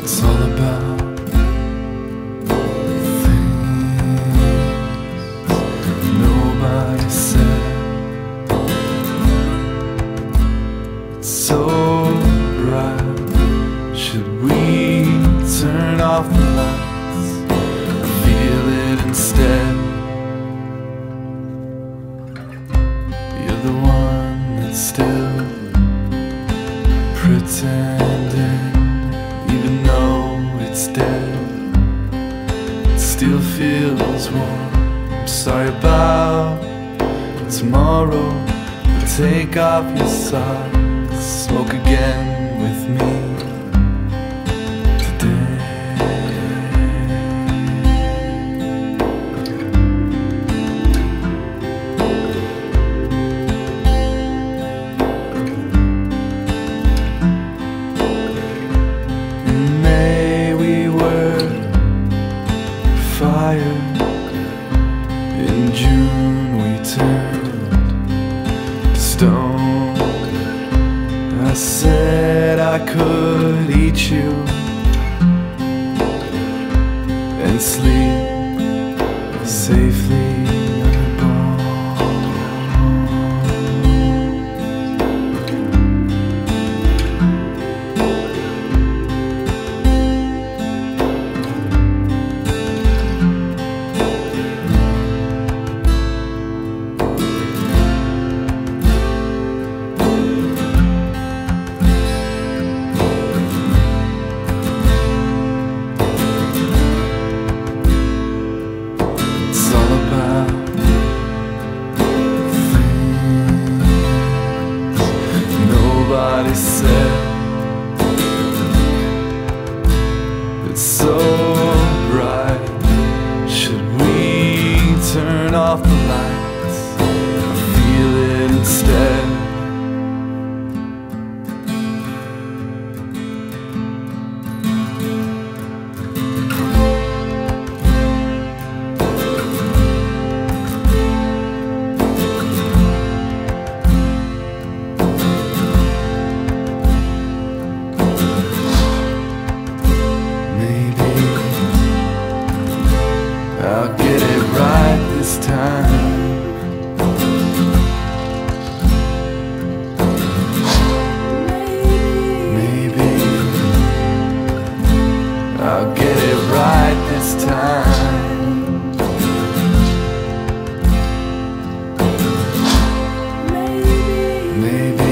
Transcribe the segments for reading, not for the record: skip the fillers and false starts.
It's all about things nobody said. It's so bright. Should we turn off the lights or feel it instead? You're the one that's still pretending, even though it's dead. It still feels warm. I'm sorry about tomorrow, but take off your socks, smoke again with me today. In May we were fire, in June we turned to stone. I said I could eat you and sleep safely on your bones. It's all about things nobody said. It's so bright. Should we turn off the lights or feel it instead? I'll get it right this time. Maybe I'll get it right this time. Maybe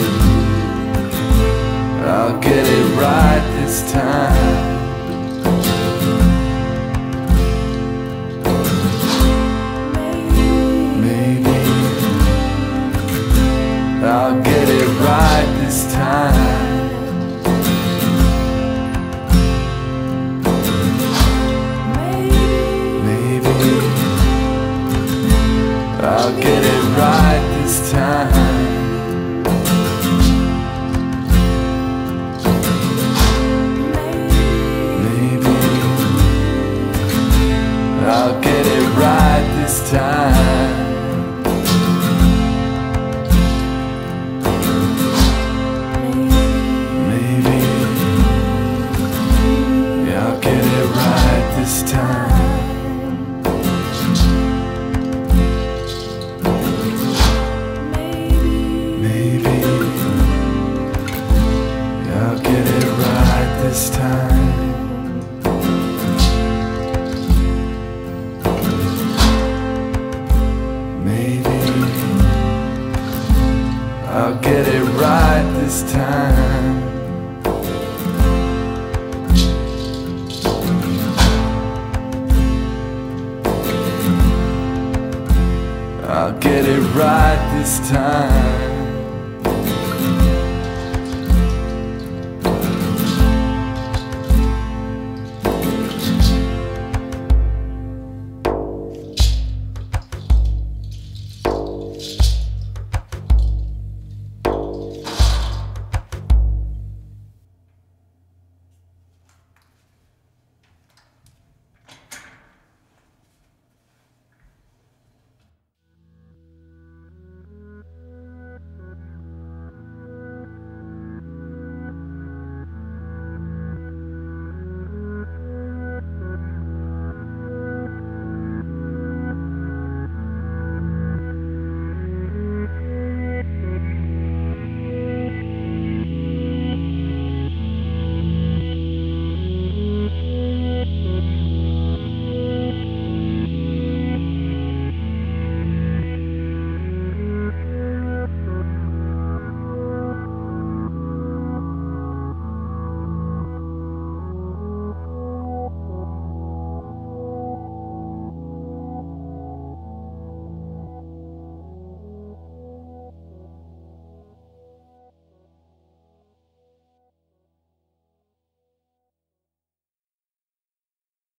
I'll get it right this time. I'll get it right this time. Maybe I'll get it right this time. Maybe I'll get it right this time. This time, maybe I'll get it right this time. Maybe I'll get it right this time. I'll get it right this time.